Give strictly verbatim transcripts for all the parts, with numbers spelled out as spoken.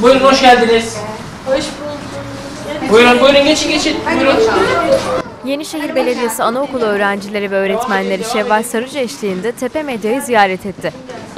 Buyurun, hoş geldiniz. Hoş bulduk. Buyurun, buyurun, geçin, geçin. Buyurun. Yenişehir Belediyesi Anaokulu öğrencileri ve öğretmenleri Şevval Sarıca eşliğinde Tepe Medya'yı ziyaret etti.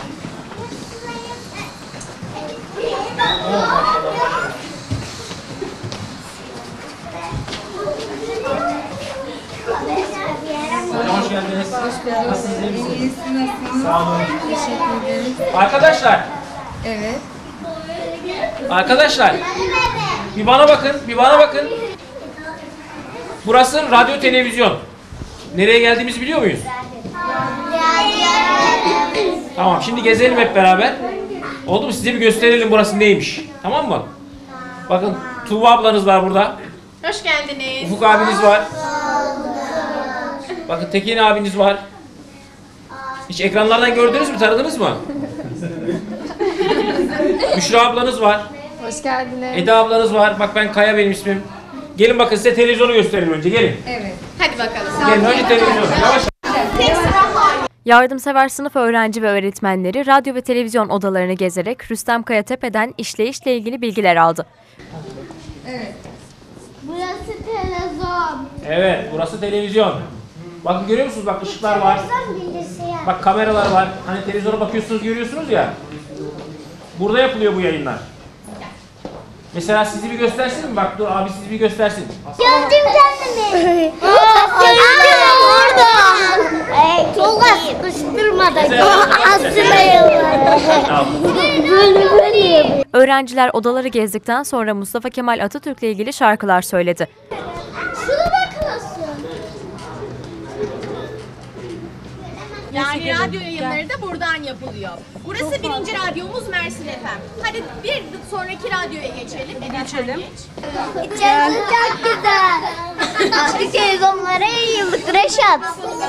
Hocam hoş geldiniz. Hoş bulduk. Nasılsınız, iyi misiniz? İyisiniz, nasılsınız? Sağ olun. Teşekkür ederim. Arkadaşlar, Evet. arkadaşlar. Bir bana bakın, bir bana bakın. Burası radyo televizyon. Nereye geldiğimizi biliyor muyuz? Tamam, şimdi gezelim hep beraber. Oldu mu? Size bir gösterelim burası neymiş. Tamam mı? Bakın, Tuğba ablanız var burada. Hoş geldiniz. Ufuk abiniz var. Bakın Tekin abiniz var. Hiç ekranlardan gördünüz mü? Tanıdınız mı? Büşra ablanız var. Hoş geldiniz. Eda ablanız var. Bak ben Kaya benim ismim. Gelin bakın size televizyonu gösterelim önce. Gelin. Evet. Hadi bakalım. Gelin önce televizyonu. Yavaş. Yardımsever sınıf öğrenci ve öğretmenleri radyo ve televizyon odalarını gezerek Rüstem Kayatepe'den işleyişle ilgili bilgiler aldı. Evet. Burası televizyon. Evet, burası televizyon. Bakın görüyor musunuz? Bak ışıklar var. Bilgisayar. Bak kameralar var. Hani televizyona bakıyorsunuz, görüyorsunuz ya. Burada yapılıyor bu yayınlar. Mesela sizi bir göstersin mi? Bak dur abi sizi bir göstersin. Gördüm kendimi. Gördüm orada. Çok sıkıştırmadan. Asmayalım. Böyle böyle yapıyor. Öğrenciler odaları gezdikten sonra Mustafa Kemal Atatürk'le ilgili şarkılar söyledi. Şuna bakıyorsun. Yani radyo yayınları da buradan yapılıyor. Burası birinci radyomuz Mersin F M. Hadi bir sonraki radyoya geçelim. Geçelim. İçerisi çok güzel. Artık televizyonlara yayıldık Reşat.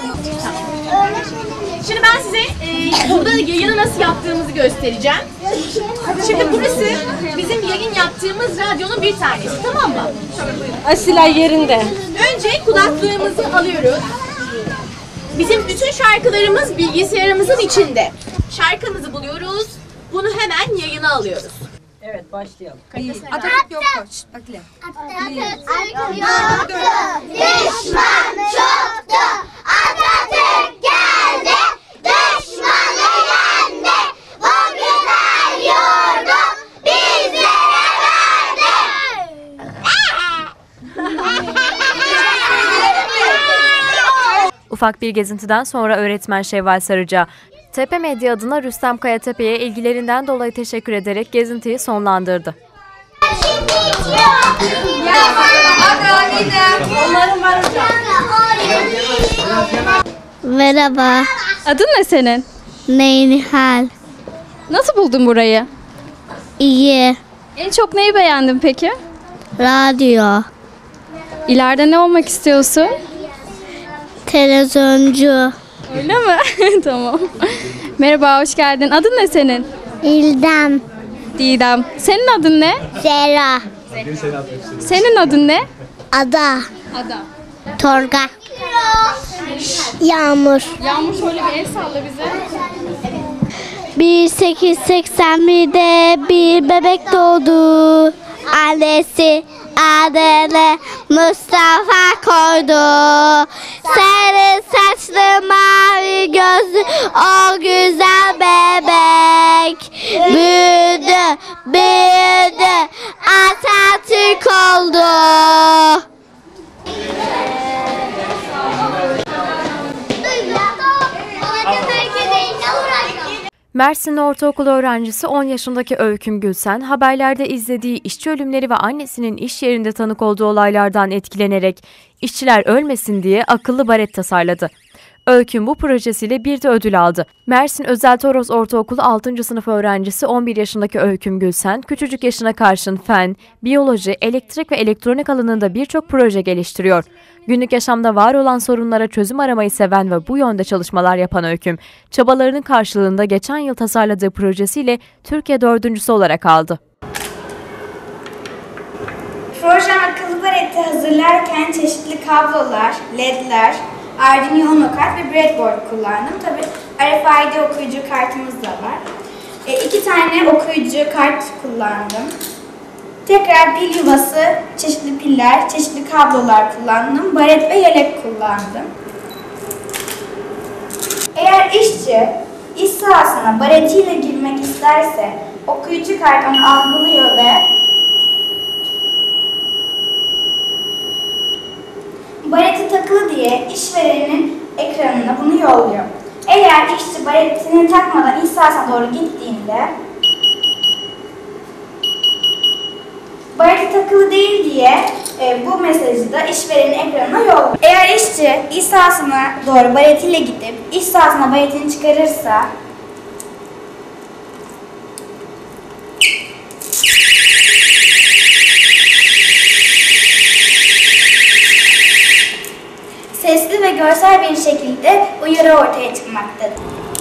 Şimdi ben size e, burada yayını nasıl yaptığımızı göstereceğim. Şimdi burası bizim yayın yaptığımız radyonun bir tanesi, tamam mı? Asilay yerinde. Önce kulaklığımızı alıyoruz. Bizim bütün şarkılarımız bilgisayarımızın içinde. Şarkımızı buluyoruz. Bunu hemen yayına alıyoruz. Evet, başlayalım. Atatürk yok koç. Bekle. Atatürk yoktu, düşman çoktu. Atatürk geldi, düşmanı yendi. O güzel yurdu bizlere verdi. Ufak bir gezintiden sonra öğretmen Şevval Sarıca, Tepe Medya adına Rüstem Kayatepe'ye ilgilerinden dolayı teşekkür ederek gezintiyi sonlandırdı. Merhaba. Adın ne senin? Neynihal. Nasıl buldun burayı? İyi. En çok neyi beğendin peki? Radyo. İleride ne olmak istiyorsun? Televizyoncu. Öyle mi? Tamam. Merhaba, hoş geldin. Adın ne senin? İldem. Didem. Senin adın ne? Zera. Senin adın ne? Ada. Ada. Torga. Yağmur. Yağmur şöyle bir el salla bize. bin sekiz yüz seksen birde bir bebek doğdu. Annesi adını Mustafa koydu. Sarı saçlı mavi gözlü o güzel bebek. Büyüdü, büyüdü, Atatürk oldu. Mersin Ortaokulu öğrencisi on yaşındaki Öyküm Gülsen, haberlerde izlediği işçi ölümleri ve annesinin iş yerinde tanık olduğu olaylardan etkilenerek işçiler ölmesin diye akıllı baret tasarladı. Öyküm bu projesiyle bir de ödül aldı. Mersin Özel Toros Ortaokulu altıncı sınıf öğrencisi on bir yaşındaki Öyküm Gülsen, küçücük yaşına karşın fen, biyoloji, elektrik ve elektronik alanında birçok proje geliştiriyor. Günlük yaşamda var olan sorunlara çözüm aramayı seven ve bu yönde çalışmalar yapan Öyküm, çabalarının karşılığında geçen yıl tasarladığı projesiyle Türkiye dördüncüsü olarak aldı. Projem akıllı bareti hazırlarken çeşitli kablolar, ledler, Arduino kart ve breadboard kullandım. Tabii R F I D okuyucu kartımız da var. E, iki tane okuyucu kart kullandım. Tekrar pil yuvası, çeşitli piller, çeşitli kablolar kullandım. Baret ve yelek kullandım. Eğer işçi iş sahasına baretiyle girmek isterse okuyucu kart onu algılıyor ve bareti takılı diye işverenin ekranına bunu yolluyor. Eğer işçi baretini takmadan iş sahasına doğru gittiğinde bareti takılı değil diye e, bu mesajı da işverenin ekranına yolluyor. Eğer işçi iş sahasına doğru baretiyle gidip iş sahasına baretini çıkarırsa sesli ve görsel bir şekilde uyarı ortaya çıkmaktadır.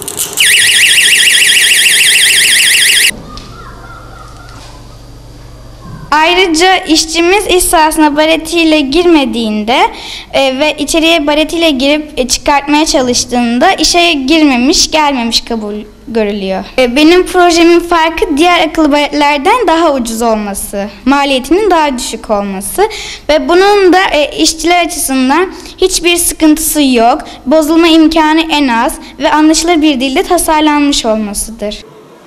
Ayrıca işçimiz iş sahasına baretiyle girmediğinde e, ve içeriye baretiyle girip e, çıkartmaya çalıştığında işe girmemiş, gelmemiş kabul görülüyor. E, benim projemin farkı diğer akıllı baretlerden daha ucuz olması, maliyetinin daha düşük olması ve bunun da e, işçiler açısından hiçbir sıkıntısı yok, bozulma imkanı en az ve anlaşılır bir dilde tasarlanmış olmasıdır.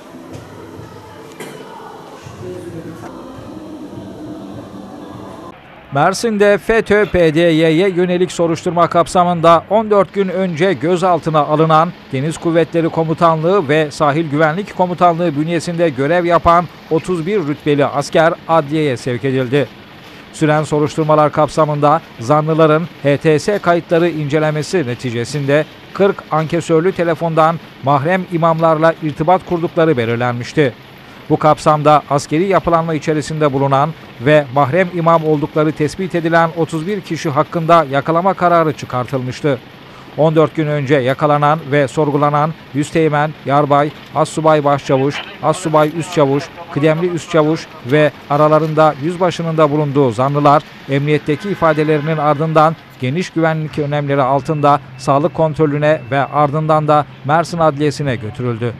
Mersin'de FETÖ P D Y'ye yönelik soruşturma kapsamında on dört gün önce gözaltına alınan Deniz Kuvvetleri Komutanlığı ve Sahil Güvenlik Komutanlığı bünyesinde görev yapan otuz bir rütbeli asker adliyeye sevk edildi. Süren soruşturmalar kapsamında zanlıların H T S kayıtları incelemesi neticesinde kırk ankesörlü telefondan mahrem imamlarla irtibat kurdukları belirlenmişti. Bu kapsamda askeri yapılanma içerisinde bulunan ve mahrem imam oldukları tespit edilen otuz bir kişi hakkında yakalama kararı çıkartılmıştı. on dört gün önce yakalanan ve sorgulanan Üsteğmen, Yarbay, Assubay Başçavuş, Assubay Üstçavuş, Kıdemli Üstçavuş ve aralarında yüzbaşının da bulunduğu zanlılar emniyetteki ifadelerinin ardından geniş güvenlik önlemleri altında sağlık kontrolüne ve ardından da Mersin Adliyesi'ne götürüldü.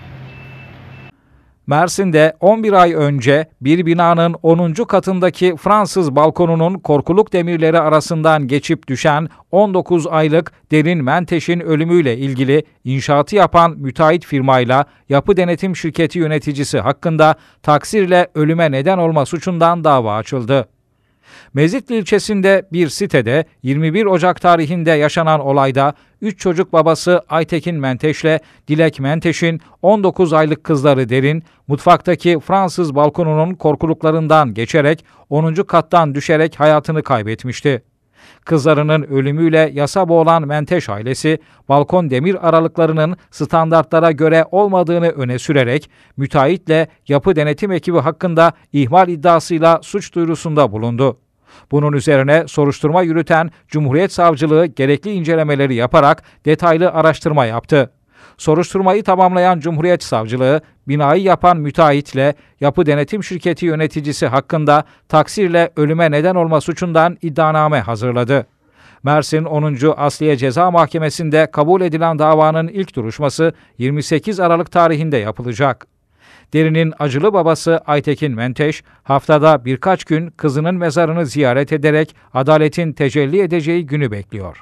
Mersin'de on bir ay önce bir binanın onuncu katındaki Fransız balkonunun korkuluk demirleri arasından geçip düşen on dokuz aylık Derin Menteş'in ölümüyle ilgili inşaatı yapan müteahhit firmayla yapı denetim şirketi yöneticisi hakkında taksirle ölüme neden olma suçundan dava açıldı. Mezitli ilçesinde bir sitede yirmi bir Ocak tarihinde yaşanan olayda üç çocuk babası Aytekin Menteş'le Dilek Menteş'in on dokuz aylık kızları Derin, mutfaktaki Fransız balkonunun korkuluklarından geçerek onuncu kattan düşerek hayatını kaybetmişti. Kızlarının ölümüyle yasa boğulan Menteş ailesi, balkon demir aralıklarının standartlara göre olmadığını öne sürerek müteahhitle yapı denetim ekibi hakkında ihmal iddiasıyla suç duyurusunda bulundu. Bunun üzerine soruşturma yürüten Cumhuriyet Savcılığı gerekli incelemeleri yaparak detaylı araştırma yaptı. Soruşturmayı tamamlayan Cumhuriyet Savcılığı, binayı yapan müteahhitle yapı denetim şirketi yöneticisi hakkında taksirle ölüme neden olma suçundan iddianame hazırladı. Mersin onuncu Asliye Ceza Mahkemesi'nde kabul edilen davanın ilk duruşması yirmi sekiz Aralık tarihinde yapılacak. Derin'in acılı babası Aytekin Menteş, haftada birkaç gün kızının mezarını ziyaret ederek adaletin tecelli edeceği günü bekliyor.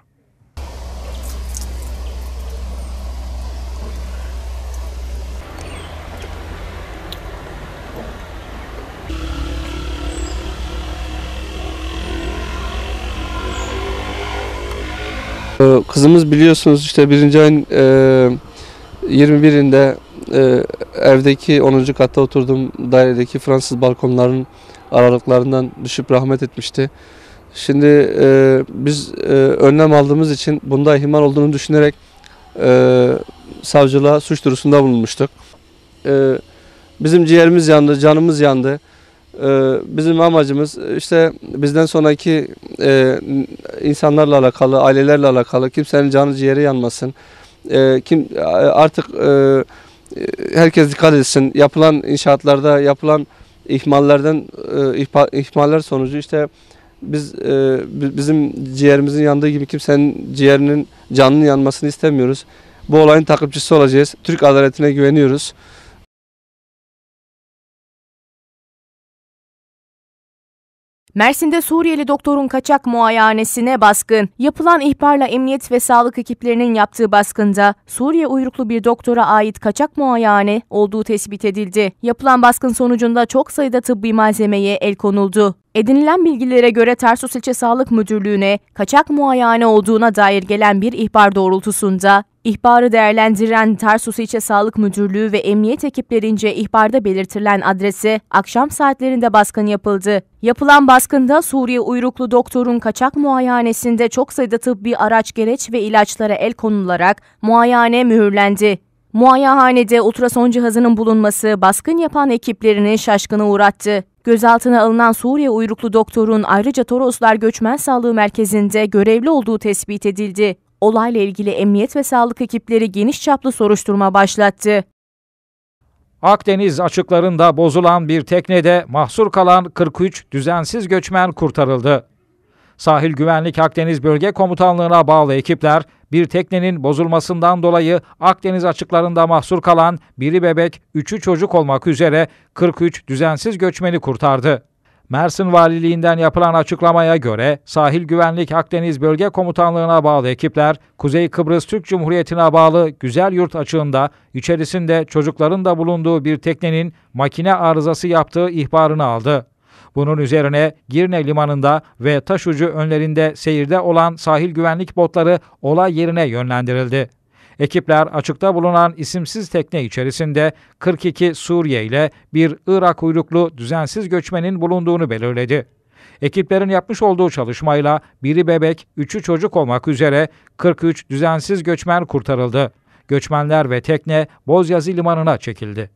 Kızımız biliyorsunuz işte birinci ayın e, yirmi birinde e, evdeki onuncu katta oturduğum dairedeki Fransız balkonların aralıklarından düşüp rahmet etmişti. Şimdi e, biz e, önlem aldığımız için bunda ihmal olduğunu düşünerek e, savcılığa suç duyurusunda bulunmuştuk. E, bizim ciğerimiz yandı, canımız yandı. Bizim amacımız işte bizden sonraki e, insanlarla alakalı, ailelerle alakalı, kimsenin canı ciğeri yanmasın. E, kim artık e, herkes dikkat etsin. Yapılan inşaatlarda yapılan ihmallerden e, ihma, ihmaller sonucu işte biz e, bizim ciğerimizin yandığı gibi kimsenin ciğerinin canının yanmasını istemiyoruz. Bu olayın takipçisi olacağız. Türk adaletine güveniyoruz. Mersin'de Suriyeli doktorun kaçak muayenesine baskın. Yapılan ihbarla emniyet ve sağlık ekiplerinin yaptığı baskında Suriye uyruklu bir doktora ait kaçak muayene olduğu tespit edildi. Yapılan baskın sonucunda çok sayıda tıbbi malzemeye el konuldu. Edinilen bilgilere göre Tarsus İlçe Sağlık Müdürlüğü'ne kaçak muayene olduğuna dair gelen bir ihbar doğrultusunda ihbarı değerlendiren Tarsus İlçe Sağlık Müdürlüğü ve emniyet ekiplerince ihbarda belirtilen adrese akşam saatlerinde baskın yapıldı. Yapılan baskında Suriye uyruklu doktorun kaçak muayenesinde çok sayıda tıbbi araç, gereç ve ilaçlara el konularak muayene mühürlendi. Muayenehanede ultrason cihazının bulunması baskın yapan ekiplerini şaşkına uğrattı. Gözaltına alınan Suriye uyruklu doktorun ayrıca Toroslar Göçmen Sağlığı Merkezi'nde görevli olduğu tespit edildi. Olayla ilgili emniyet ve sağlık ekipleri geniş çaplı soruşturma başlattı. Akdeniz açıklarında bozulan bir teknede mahsur kalan kırk üç düzensiz göçmen kurtarıldı. Sahil Güvenlik Akdeniz Bölge Komutanlığı'na bağlı ekipler, bir teknenin bozulmasından dolayı Akdeniz açıklarında mahsur kalan biri bebek, üçü çocuk olmak üzere kırk üç düzensiz göçmeni kurtardı. Mersin Valiliğinden yapılan açıklamaya göre Sahil Güvenlik Akdeniz Bölge Komutanlığı'na bağlı ekipler, Kuzey Kıbrıs Türk Cumhuriyeti'ne bağlı Güzelyurt açığında içerisinde çocukların da bulunduğu bir teknenin makine arızası yaptığı ihbarını aldı. Bunun üzerine Girne Limanı'nda ve Taşucu önlerinde seyirde olan sahil güvenlik botları olay yerine yönlendirildi. Ekipler açıkta bulunan isimsiz tekne içerisinde kırk iki Suriye ile bir Irak uyruklu düzensiz göçmenin bulunduğunu belirledi. Ekiplerin yapmış olduğu çalışmayla biri bebek, üçü çocuk olmak üzere kırk üç düzensiz göçmen kurtarıldı. Göçmenler ve tekne Bozyazı Limanı'na çekildi.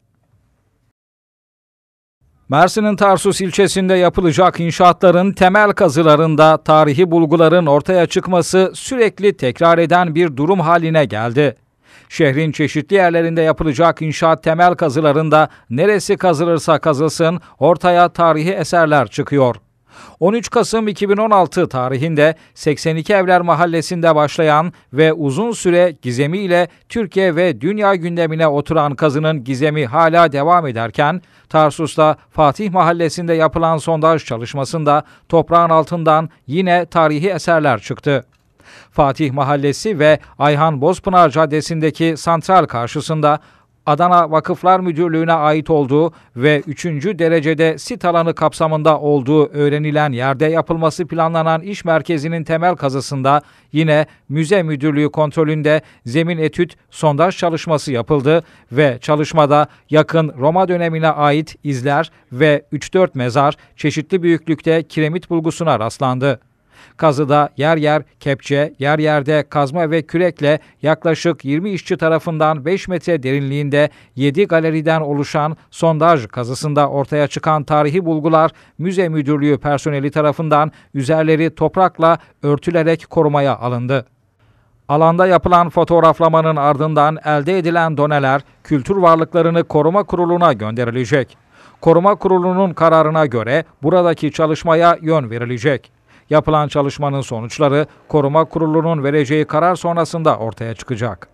Mersin'in Tarsus ilçesinde yapılacak inşaatların temel kazılarında tarihi bulguların ortaya çıkması sürekli tekrar eden bir durum haline geldi. Şehrin çeşitli yerlerinde yapılacak inşaat temel kazılarında neresi kazılırsa kazılsın ortaya tarihi eserler çıkıyor. on üç Kasım iki bin on altı tarihinde seksen iki Evler Mahallesi'nde başlayan ve uzun süre gizemiyle Türkiye ve dünya gündemine oturan kazının gizemi hala devam ederken, Tarsus'ta Fatih Mahallesi'nde yapılan sondaj çalışmasında toprağın altından yine tarihi eserler çıktı. Fatih Mahallesi ve Ayhan Bozpınar Caddesi'ndeki santral karşısında Adana Vakıflar Müdürlüğü'ne ait olduğu ve üçüncü derecede sit alanı kapsamında olduğu öğrenilen yerde yapılması planlanan iş merkezinin temel kazısında yine müze müdürlüğü kontrolünde zemin etüt sondaj çalışması yapıldı ve çalışmada yakın Roma dönemine ait izler ve üç dört mezar çeşitli büyüklükte kiremit bulgusuna rastlandı. Kazıda yer yer kepçe, yer yerde kazma ve kürekle yaklaşık yirmi işçi tarafından beş metre derinliğinde yedi galeriden oluşan sondaj kazısında ortaya çıkan tarihi bulgular müze müdürlüğü personeli tarafından üzerleri toprakla örtülerek korumaya alındı. Alanda yapılan fotoğraflamanın ardından elde edilen doneler Kültür Varlıklarını Koruma Kurulu'na gönderilecek. Koruma Kurulu'nun kararına göre buradaki çalışmaya yön verilecek. Yapılan çalışmanın sonuçları Koruma Kurulu'nun vereceği karar sonrasında ortaya çıkacak.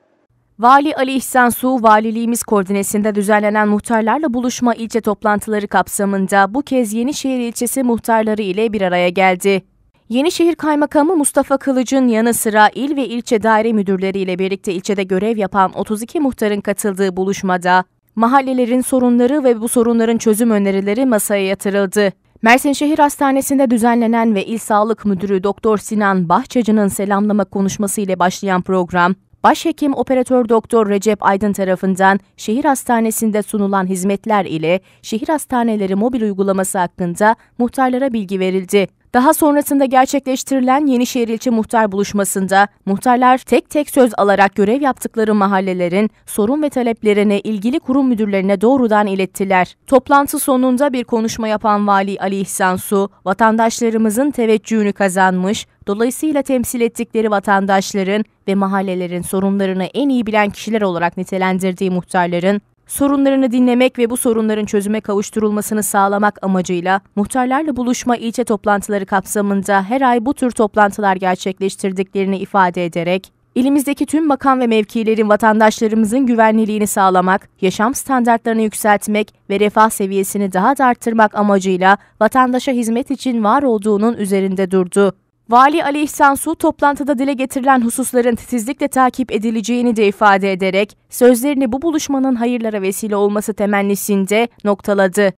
Vali Ali İhsan Su, valiliğimiz koordinesinde düzenlenen muhtarlarla buluşma ilçe toplantıları kapsamında bu kez Yenişehir ilçesi muhtarları ile bir araya geldi. Yenişehir Kaymakamı Mustafa Kılıç'ın yanı sıra il ve ilçe daire müdürleri ile birlikte ilçede görev yapan otuz iki muhtarın katıldığı buluşmada mahallelerin sorunları ve bu sorunların çözüm önerileri masaya yatırıldı. Mersin Şehir Hastanesi'nde düzenlenen ve İl Sağlık Müdürü Doktor Sinan Bahçacı'nın selamlama konuşması ile başlayan program, Başhekim Operatör Doktor Recep Aydın tarafından şehir hastanesinde sunulan hizmetler ile şehir hastaneleri mobil uygulaması hakkında muhtarlara bilgi verildi. Daha sonrasında gerçekleştirilen Yenişehir İlçe Muhtar Buluşması'nda muhtarlar tek tek söz alarak görev yaptıkları mahallelerin sorun ve taleplerini ilgili kurum müdürlerine doğrudan ilettiler. Toplantı sonunda bir konuşma yapan Vali Ali İhsan Su, vatandaşlarımızın teveccühünü kazanmış, dolayısıyla temsil ettikleri vatandaşların ve mahallelerin sorunlarını en iyi bilen kişiler olarak nitelendirdiği muhtarların, sorunlarını dinlemek ve bu sorunların çözüme kavuşturulmasını sağlamak amacıyla muhtarlarla buluşma ilçe toplantıları kapsamında her ay bu tür toplantılar gerçekleştirdiklerini ifade ederek, İlimizdeki tüm makam ve mevkilerin vatandaşlarımızın güvenliğini sağlamak, yaşam standartlarını yükseltmek ve refah seviyesini daha da arttırmak amacıyla vatandaşa hizmet için var olduğunun üzerinde durdu. Vali Ali İhsan Su toplantıda dile getirilen hususların titizlikle takip edileceğini de ifade ederek sözlerini bu buluşmanın hayırlara vesile olması temennisinde noktaladı.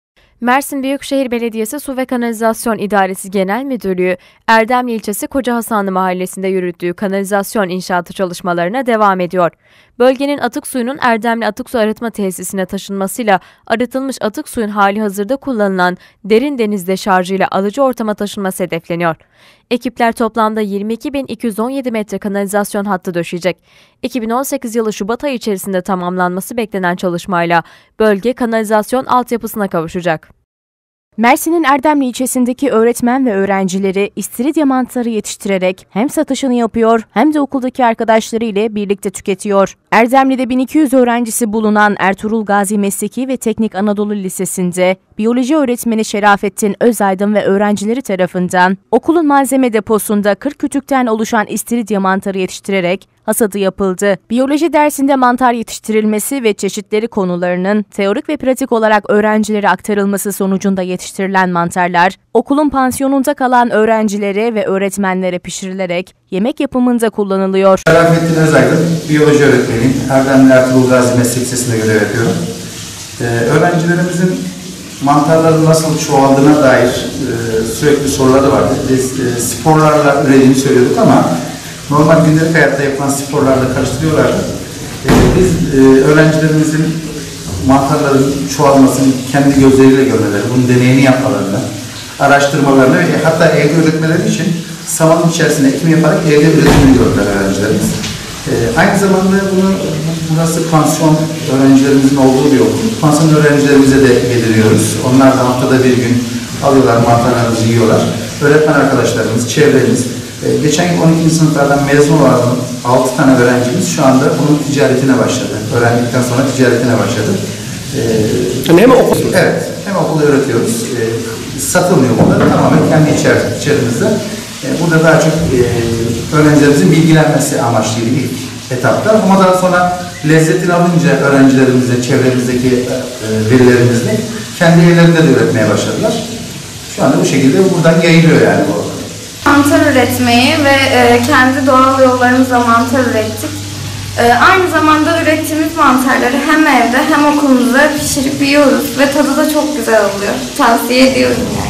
Mersin Büyükşehir Belediyesi Su ve Kanalizasyon İdaresi Genel Müdürlüğü, Erdemli ilçesi Koca Hasanlı Mahallesi'nde yürüttüğü kanalizasyon inşaatı çalışmalarına devam ediyor. Bölgenin atık suyunun Erdemli Atık Su Arıtma Tesisine taşınmasıyla arıtılmış atık suyun hali hazırda kullanılan derin deniz deşarjıyla alıcı ortama taşınması hedefleniyor. Ekipler toplamda yirmi iki bin iki yüz on yedi metre kanalizasyon hattı döşeyecek. iki bin on sekiz yılı Şubat ayı içerisinde tamamlanması beklenen çalışmayla bölge kanalizasyon altyapısına kavuşacak. Mersin'in Erdemli ilçesindeki öğretmen ve öğrencileri istiridye mantarı yetiştirerek hem satışını yapıyor hem de okuldaki arkadaşları ile birlikte tüketiyor. Erdemli'de bin iki yüz öğrencisi bulunan Ertuğrul Gazi Mesleki ve Teknik Anadolu Lisesi'nde biyoloji öğretmeni Şerafettin Özaydın ve öğrencileri tarafından okulun malzeme deposunda kırk kütükten oluşan istiridye mantarı yetiştirerek hasadı yapıldı. Biyoloji dersinde mantar yetiştirilmesi ve çeşitleri konularının teorik ve pratik olarak öğrencilere aktarılması sonucunda yetiştirilen mantarlar, okulun pansiyonunda kalan öğrencilere ve öğretmenlere pişirilerek yemek yapımında kullanılıyor. Şerafettin Özaydın, biyoloji öğretmeniyim. Erdemli Ertuğrul Gazi Meslek Lisesi'nde görev yapıyorum. Ee, öğrencilerimizin mantarların nasıl çoğaldığına dair e, sürekli soruları vardı. Biz e, sporlarla ürediğini söylüyorduk ama normal gündelik hayatta yapılan sporlarla karıştırıyorlardı. E, biz e, öğrencilerimizin mantarların çoğalmasını kendi gözleriyle görmeleri, bunun deneyini yapmalarını, araştırmalarını ve hatta evde üretmeleri için samanın içerisinde ekim yaparak evde üretimini gördüler öğrencilerimiz. E, aynı zamanda bunu, burası pansiyon öğrencilerimizin olduğu bir okul. Pansiyon öğrencilerimize de yediriyoruz. Onlar da haftada bir gün alıyorlar, mantarlarımızı yiyorlar. Öğretmen arkadaşlarımız, çevremiz, e, geçen yıl on ikinci sınıflardan mezun olan altı tane öğrencimiz şu anda bunun ticaretine başladı. Öğrendikten sonra ticaretine başladı. E, hem okul, evet, hem okulda öğretiyoruz. E, satılmıyor bunlar, tamamen kendi içerimizde. E, burada daha çok e, öğrencilerimizin bilgilenmesi amaçlıydı ilk etapta. Ama daha sonra lezzetini alınca öğrencilerimize, çevremizdeki e, verilerimizle kendi evlerinde de üretmeye başladılar. Şu anda bu şekilde buradan yayılıyor yani bu. Mantar üretmeyi ve e, kendi doğal yollarımızla mantar ürettik. E, aynı zamanda ürettiğimiz mantarları hem evde hem okulumuzda pişirip yiyoruz ve tadı da çok güzel oluyor. Tavsiye ediyorum yani.